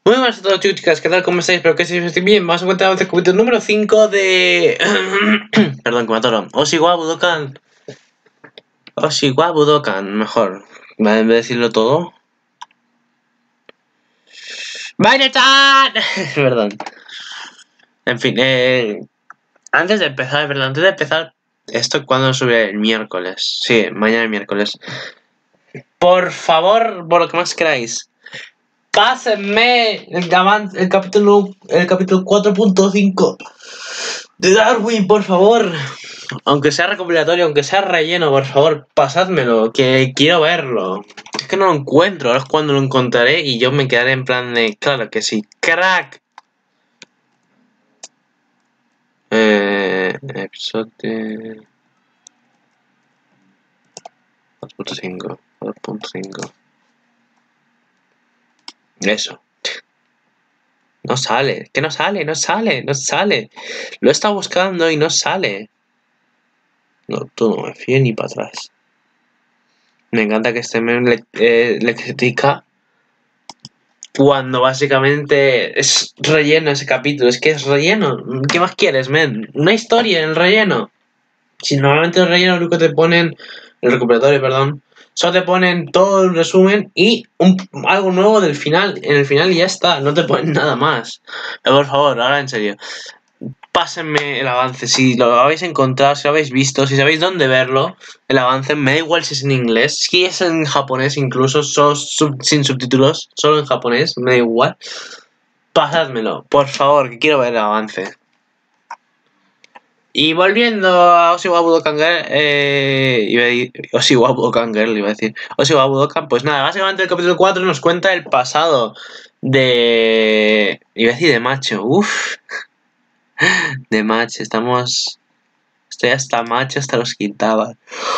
Muy buenas a todos, chicos, chicas, ¿qué tal? ¿Cómo estáis? Espero que estéis bien. Vamos a encontrar el capítulo número 5 de... Perdón, que me atoro. Oshiwa Budokan. Oshiwa Budokan, mejor. ¿Vale? En vez de decirlo todo. ¡Vaina-chan! Perdón. En fin, antes de empezar, ¿verdad? Antes de empezar, ¿esto cuándo sube? El miércoles. Sí, mañana el miércoles. Por favor, por lo que más queráis, pásenme el capítulo 4.5 de Darwin, por favor. Aunque sea recopilatorio, aunque sea relleno, por favor, pasádmelo, que quiero verlo. Es que no lo encuentro, ahora es cuando lo encontraré y yo me quedaré en plan de, claro que sí, crack. Episodio 2.5, 2.5. Eso. No sale, que no sale, no sale, no sale. Lo he estado buscando y no sale. No, tú no me fíes ni para atrás. Me encanta que este meme le critica cuando básicamente es relleno ese capítulo. Es que es relleno. ¿Qué más quieres, men? Una historia en el relleno. Si normalmente el relleno lo que te ponen, el recuperatorio, perdón, solo te ponen todo el resumen y algo nuevo del final. En el final y ya está, no te ponen nada más. Por favor, ahora en serio. Pásenme el avance, si lo habéis encontrado, si lo habéis visto, si sabéis dónde verlo, el avance, me da igual si es en inglés, si es en japonés incluso, sin subtítulos, solo en japonés, me da igual. Pasádmelo, por favor, que quiero ver el avance. Y volviendo a Oshiwa Budokan Girl, Oshiwa Budokan Girl, iba a decir, Oshiwa Budokan, pues nada, básicamente el capítulo 4 nos cuenta el pasado de... iba a decir de macho, uff. De match, estoy hasta macho, hasta los quintaba.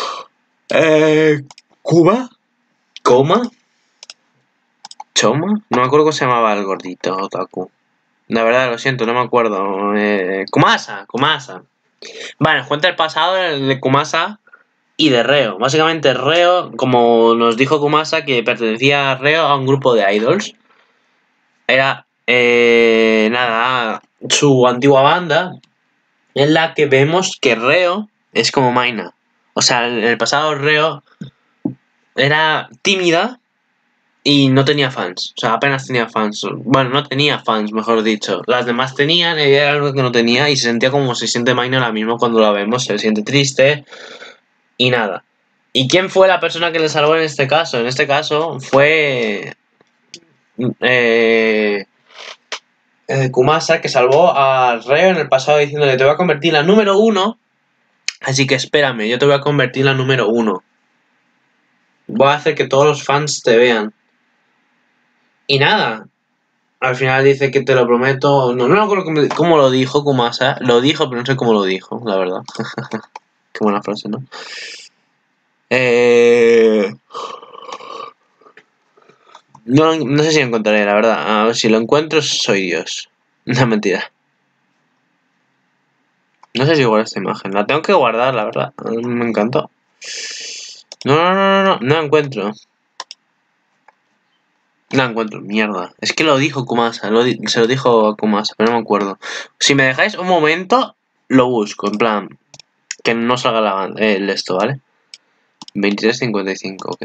¿Cuba? ¿Coma? ¿Choma? No me acuerdo cómo se llamaba el gordito otaku. La verdad, lo siento, no me acuerdo. Kumasa. Vale, nos cuenta el pasado de Kumasa y de Reo. Básicamente Reo, como nos dijo Kumasa, que pertenecía a Reo a un grupo de idols. Era, nada, su antigua banda, en la que vemos que Reo es como Maina. O sea, en el pasado Reo era tímida y no tenía fans. O sea, apenas tenía fans. Bueno, no tenía fans, mejor dicho. Las demás tenían, ella era algo que no tenía y se sentía como se siente Maina ahora mismo cuando la vemos. Se siente triste y nada. ¿Y quién fue la persona que le salvó en este caso? En este caso fue... Kumasa, que salvó a Reo en el pasado diciéndole: te voy a convertir en la número 1, así que espérame, yo te voy a convertir en la número 1. Voy a hacer que todos los fans te vean. Y nada, al final dice que te lo prometo. No me acuerdo cómo lo dijo Kumasa. Lo dijo, pero no sé cómo lo dijo, la verdad. Qué buena frase, ¿no? No sé si lo encontraré, la verdad. A ver, si lo encuentro, soy Dios. No, mentira. No sé si guardo esta imagen. La tengo que guardar, la verdad. Me encantó. No la encuentro. No la encuentro, mierda. Es que lo dijo Kumasa, se lo dijo a Kumasa, pero no me acuerdo. Si me dejáis un momento, lo busco, en plan, que no salga el esto, ¿vale? 23:55, ok.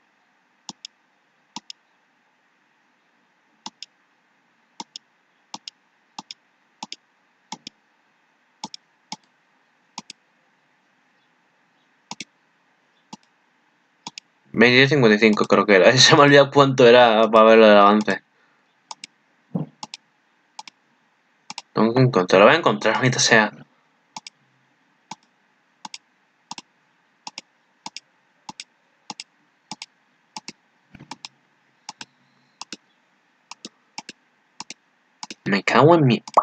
$23:55 creo que era. Se me ha olvidado cuánto era para ver el avance. Tengo que encontrarlo. Lo voy a encontrar, ahorita sea. Me cago en mi...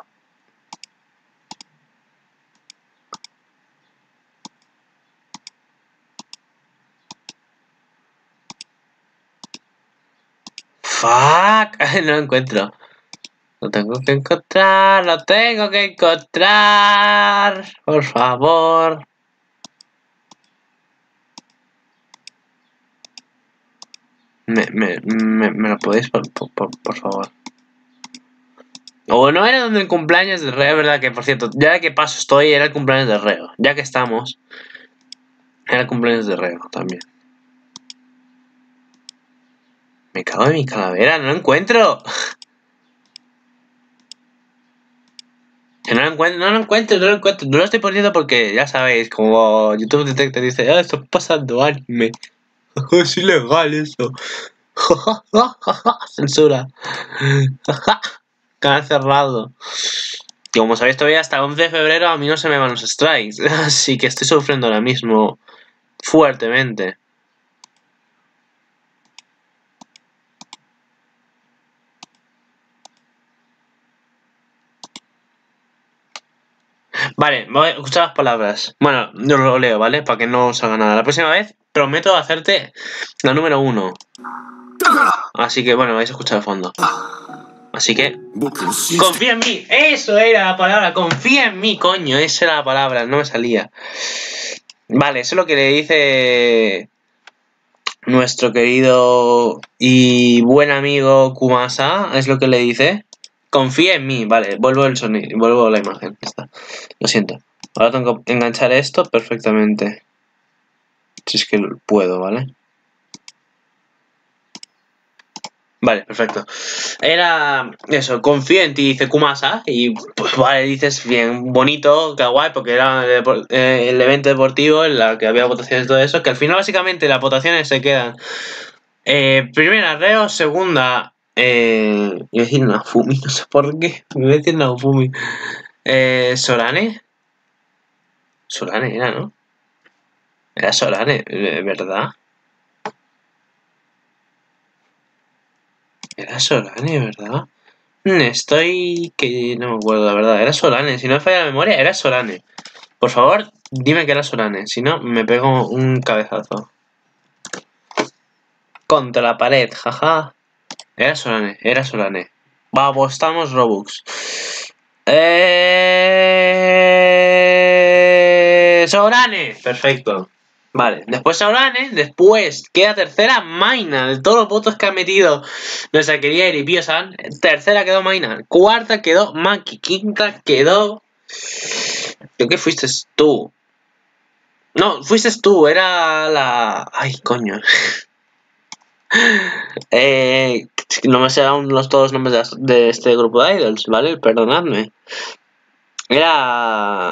Fuck, no lo encuentro. Lo tengo que encontrar, lo tengo que encontrar. Por favor. ¿Me lo podéis, por favor? O no era donde el cumpleaños de Reo, ¿verdad? Que por cierto, ya que paso estoy, era el cumpleaños de Reo. Ya que estamos, era el cumpleaños de Reo también. Me cago en mi calavera, no lo encuentro. Que no lo encuentro, no lo encuentro, no lo encuentro. No lo estoy poniendo porque, ya sabéis, como YouTube Detector dice, ah, esto pasando anime. Es ilegal eso. Censura. Canal cerrado. Y como sabéis todavía hasta el 11 de febrero a mí no se me van los strikes. Así que estoy sufriendo ahora mismo fuertemente. Vale, voy a escuchar las palabras. Bueno, yo lo leo, ¿vale? Para que no salga nada. La próxima vez prometo hacerte la número 1. Así que bueno, vais a escuchar de fondo. Así que confía en mí. Eso era la palabra. Confía en mí, coño. Esa era la palabra. No me salía. Vale, eso es lo que le dice nuestro querido y buen amigo Kumasa. Es lo que le dice. Confía en mí. Vale, vuelvo el sonido. Vuelvo la imagen. Ya está. Lo siento. Ahora tengo que enganchar esto perfectamente. Si es que puedo, ¿vale? Vale, perfecto. Era eso, confío en ti, dice Kumasa. Y pues vale, dices bien, bonito, kawaii, porque era el evento deportivo en la que había votaciones y todo eso. Que al final, básicamente, las votaciones se quedan. Primera, Reo. Segunda, iba a decir Nafumi, no sé por qué. Me voy a decir Nafumi. Sorane. Sorane era, ¿no? Era Sorane, ¿verdad? Era Sorane, ¿verdad? Estoy que no me acuerdo, la verdad. Era Sorane. Si no me falla la memoria, era Sorane. Por favor, dime que era Sorane. Si no, me pego un cabezazo. Contra la pared, jaja. Era Sorane, era Sorane. Vamos, estamos Robux. Sorane. Perfecto. Vale, después Sorane, después queda tercera Maina, de todos los votos que ha metido nuestra querida Eripio-san. Tercera quedó Maina, cuarta quedó Maki, quinta quedó... Creo que fuiste tú. No, fuiste tú, era la... Ay, coño. No me sé aún todos los nombres de este grupo de idols, ¿vale? Perdonadme. Era...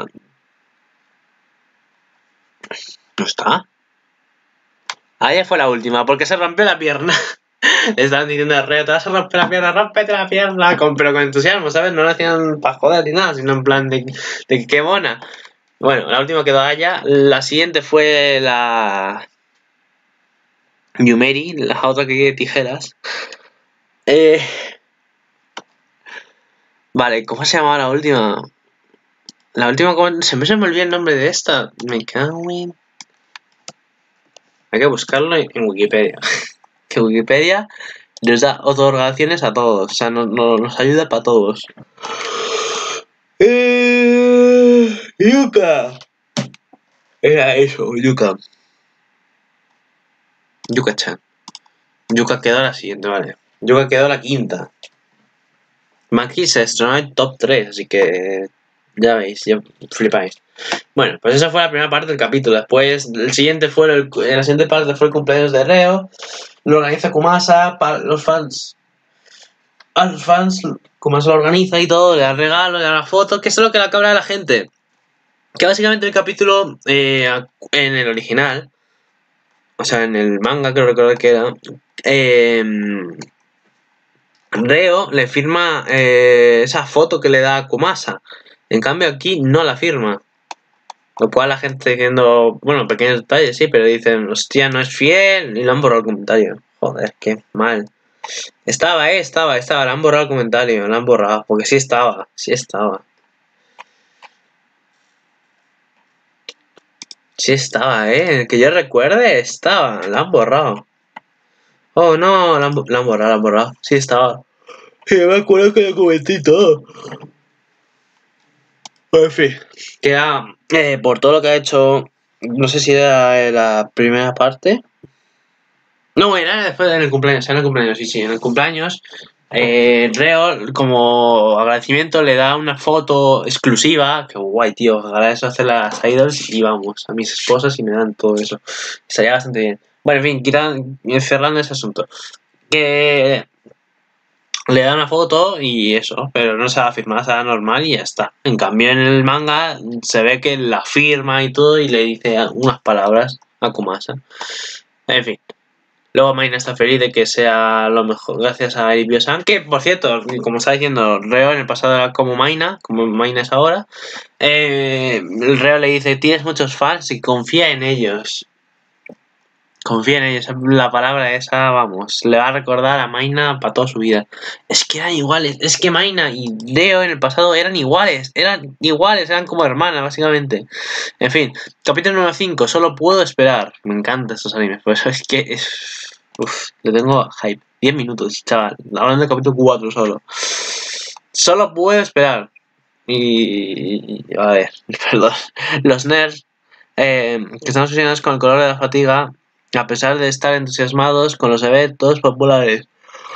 ¿No está? Ah, ya fue la última, porque se rompió la pierna. Estaban diciendo a Reo, te vas a romper la pierna, rómpete la pierna, pero con entusiasmo, ¿sabes? No lo hacían para joder ni nada, sino en plan de qué mona. Bueno, la última quedó Aya, la siguiente fue la Yumeri, la otra que quiere tijeras. Vale, ¿cómo se llamaba la última? La última, se me olvidó el nombre de esta. Me cago en... Hay que buscarlo en Wikipedia. Que Wikipedia nos da otorgaciones a todos. O sea, nos ayuda para todos. Yuka. Era eso, Yuka. Yuka-chan. Yuka quedó la siguiente, vale. Yuka quedó la quinta. Maki se estrenó en top 3, así que ya veis, ya flipáis. Bueno, pues esa fue la primera parte del capítulo. Después, la siguiente parte fue el cumpleaños de Reo. Lo organiza Kumasa para los fans. A los fans, Kumasa lo organiza y todo, le da regalos, le da las fotos, que es lo que le cabra a la gente. Que básicamente el capítulo en el original, o sea, en el manga creo recordar que era, Reo le firma esa foto que le da a Kumasa. En cambio aquí no la firma. Lo cual la gente diciendo, bueno, pequeños detalles, sí, pero dicen, hostia, no es fiel, y le han borrado el comentario. Joder, qué mal. Estaba, le han borrado el comentario, le han borrado, porque sí estaba. Sí estaba, que yo recuerde, estaba, la han borrado. Oh, no, la han borrado, sí estaba. Yo me acuerdo que lo comenté y todo. En fin, queda por todo lo que ha hecho, no sé si era la primera parte. No, era después en el cumpleaños, sí, en el cumpleaños Reo, como agradecimiento, le da una foto exclusiva. Que guay, tío. Ahora eso hace las idols y vamos, a mis esposas y me dan todo eso. Estaría bastante bien. Bueno, en fin, cerrando ese asunto. Que le da una foto y eso, pero no se va a firmar, se da normal y ya está. En cambio, en el manga se ve que la firma y todo y le dice unas palabras a Kumasa. En fin. Luego Maina está feliz de que sea lo mejor gracias a Iribio-san, que por cierto, como está diciendo, Reo en el pasado era como Maina es ahora. El Reo le dice, tienes muchos fans y confía en ellos. Confía en ellos, la palabra esa, vamos, le va a recordar a Maina para toda su vida. Es que eran iguales, es que Maina y Reo en el pasado eran iguales, eran como hermanas, básicamente. En fin, capítulo número 5, solo puedo esperar. Me encantan estos animes, por eso es que es... Uf, le tengo hype. 10 minutos, chaval, hablando del capítulo 4 solo. Solo puedo esperar. A ver, perdón. Los nerds que están obsesionados con el color de la fatiga, a pesar de estar entusiasmados con los eventos populares.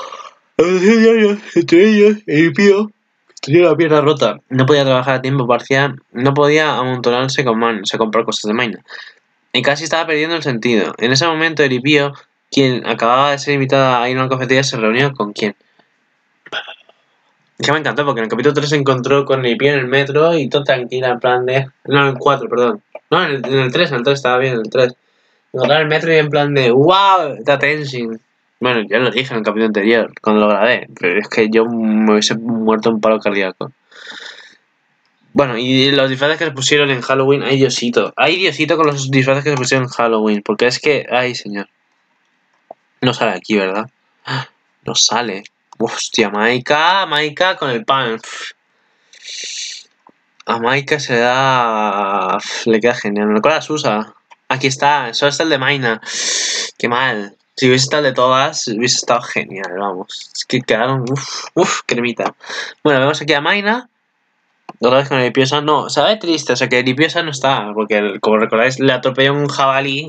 Entre ellos, el Pío tenía la pierna rota, no podía trabajar a tiempo parcial, no podía amontonarse con Man, o sea, comprar cosas de Maina. Y casi estaba perdiendo el sentido. En ese momento, Eripio, quien acababa de ser invitada a ir a una cafetería, se reunió con quién. Es que me encantó porque en el capítulo 3 se encontró con Eripio en el metro y todo tranquila, en plan de. No, en el 4, perdón. No, en el 3, estaba bien, en el 3. Encontrar el metro y en plan de. ¡Wow! Está tensing. Bueno, ya lo dije en el capítulo anterior, cuando lo grabé, pero es que yo me hubiese muerto en paro cardíaco. Bueno, y los disfraces que se pusieron en Halloween, ay Diosito. Ay Diosito con los disfraces que se pusieron en Halloween, porque es que, ay señor. No sale aquí, ¿verdad? No sale. Hostia, Maika con el pan. A Maika se da... Le queda genial. Me recuerda a Susa. Aquí está, solo está el de Maina. Qué mal. Si hubiese estado el de todas, hubiese estado genial, vamos. Es que quedaron... cremita. Bueno, vemos aquí a Maina. Otra vez con Eripiosa. No, se ve triste. O sea, que Eripiosa no está. Porque, como recordáis, le atropelló un jabalí.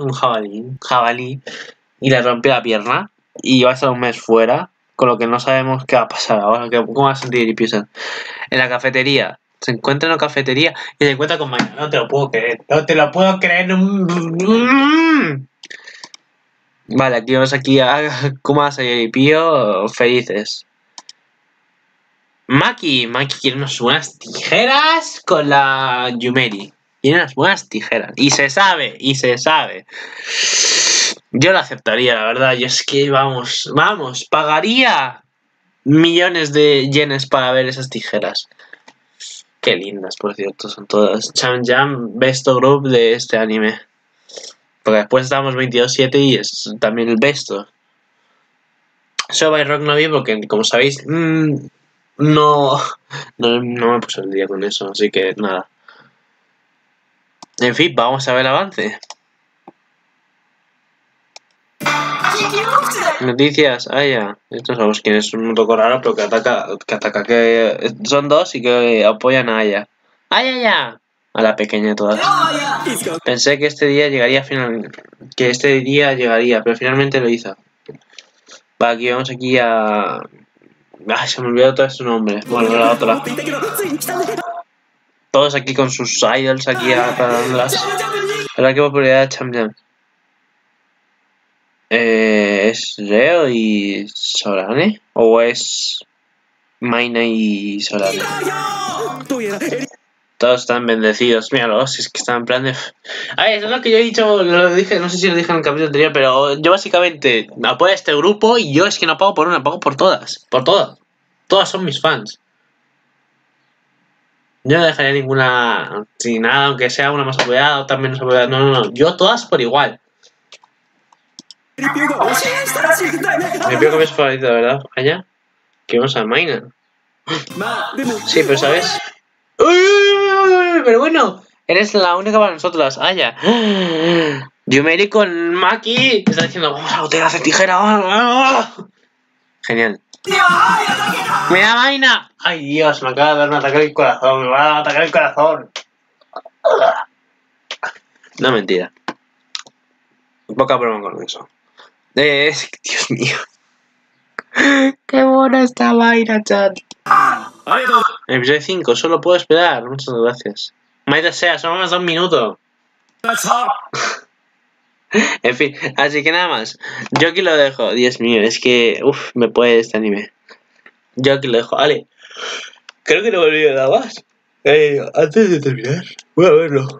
Y le rompió la pierna. Y va a estar un mes fuera. Con lo que no sabemos qué va a pasar ahora. ¿Cómo va a sentir Eripiosa? En la cafetería. Se encuentra en la cafetería y se encuentra con Maina. No te lo puedo creer. No te lo puedo creer. Vale, aquí vamos a Kumasa y Eripio felices. Maki quiere unas buenas tijeras con la Yumeri. Quiere unas buenas tijeras. Y se sabe. Yo la aceptaría, la verdad. Y es que vamos, pagaría millones de yenes para ver esas tijeras. Qué lindas, por cierto, son todas. Cham Jam, best group de este anime. Porque después estábamos 22-7 y es también el besto. So by Rock no vi porque, como sabéis, no me puse el día con eso, así que nada. En fin, vamos a ver el avance. Noticias, ya. Estos sabemos quién es un toco raro, pero que ataca, que son dos y que apoyan a Aya. ¡Aya! A la pequeña de todas. Pensé que este día llegaría pero finalmente lo hizo. Va, aquí vamos a... Ay, se me olvidó todo su nombre. Bueno, la otra. Todos aquí con sus idols aquí atrás. Ahora qué popularidad de Cham Jam. ¿Es Reo y Sorane? ¿O es Maina y Sorane? Todos están bendecidos, míralos, es que están en plan de... A ver, eso es lo que yo he dicho, lo dije, no sé si lo dije en el capítulo anterior, pero yo básicamente apoyo a este grupo y yo es que no pago por una, pago por todas, todas son mis fans. Yo no dejaría ninguna sin nada, aunque sea una más apoyada, otra menos apoyada, no, yo todas por igual. Mi pío que es favorito, ¿verdad? Allá, que vamos a Maina. Sí, pero ¿sabes? ¡Uy! Pero bueno, eres la única para nosotras, Aya. Yumeri con Maki está diciendo, vamos a botar a hacer tijera. Genial. ¡Mira, Maina! ¡Ay, Dios! Me acaba de dar un ataque al corazón. Me va a atacar el corazón. No, mentira. Poca broma con eso. Dios mío. ¡Qué buena esta vaina, chat! Episodio 5, solo puedo esperar. Muchas gracias. Maida sea, solo más 2 minutos. En fin, así que nada más. Yo aquí lo dejo. Dios mío, es que... Uf, me puede este anime. Yo aquí lo dejo. Vale. Creo que no me olvido nada más. Antes de terminar, voy a verlo.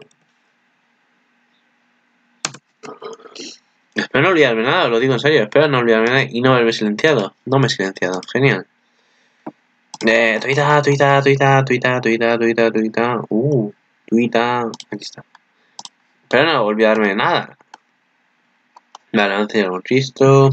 Espero no olvidarme nada, lo digo en serio. Espero no olvidarme nada y no haberme silenciado. No me he silenciado. Genial. Tuita. Tuita. Aquí está. Espero no olvidarme de nada. Vale, antes ya lo hemos visto.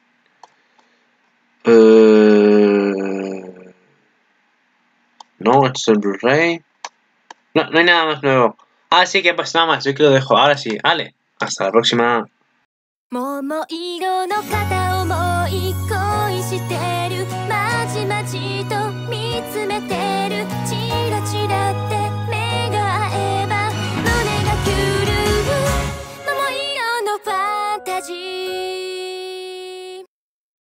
No, esto es el Blu-ray. No, no hay nada más nuevo. Ah, sí, que pues nada más. Yo que lo dejo. Ahora sí. Vale. Hasta la próxima. 桃色の片思い恋してるまじまじと見つめてるチラチラ